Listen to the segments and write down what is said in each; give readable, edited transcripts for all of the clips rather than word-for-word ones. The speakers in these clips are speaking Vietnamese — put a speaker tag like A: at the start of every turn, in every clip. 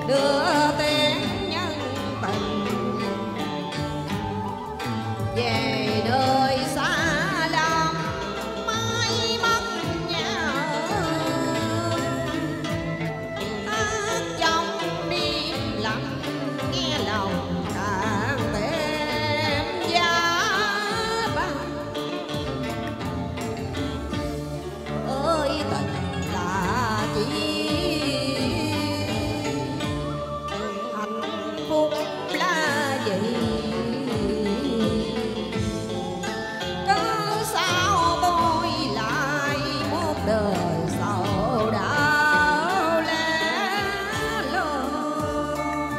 A: đưa tiếng nhân tình về nơi xa lắm mãi mất nhau. Hát trong đêm lặng nghe lòng càng thêm giá băng. Ơi tình là chỉ hạnh phúc là gì, cớ sao tôi lại một đời sầu đau lẻ loi.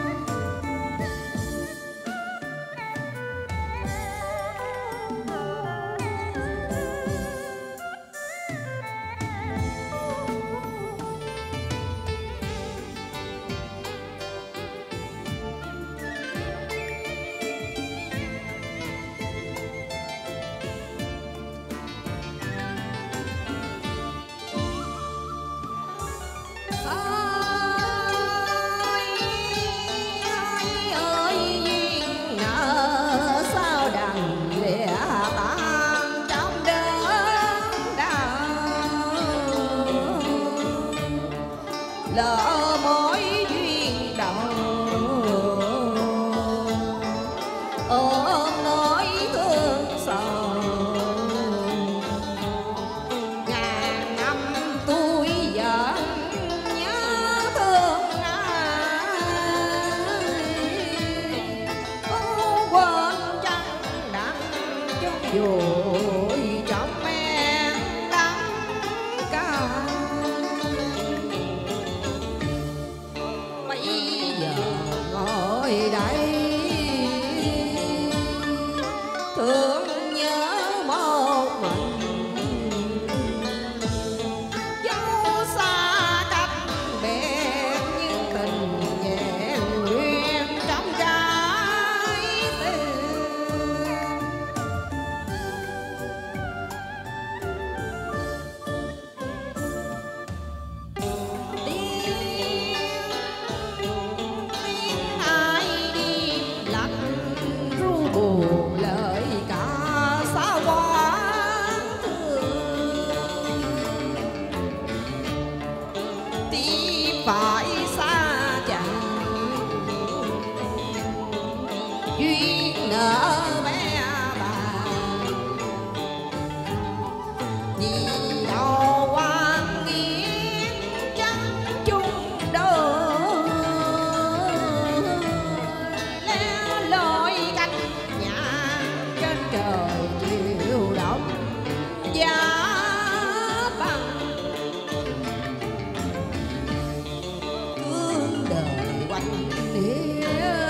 A: Ơi duyên nợ sao đành lìa tan trong đớn đau. Lỡ mối duyên đầu ôm nỗi thương sầu. Ngàn năm tôi vẫn nhớ thương ai, không quên chăng đắng chung vui trong men đắng cay. Bây giờ ngồi đây thương nhớ một mình, dẫu xa cách biệt nhưng tình vẹn nguyên trong trái tim. Tiếng ai đi lặng ru buồn lời ca sao quán thương. Tim phải xa chẳng duyên nợ bé bàng, vì đâu quan nghiến trắng chung đôi. Lẻ loi cách nhà trên trời chiều đông giá băng. Thương đời quanh hiu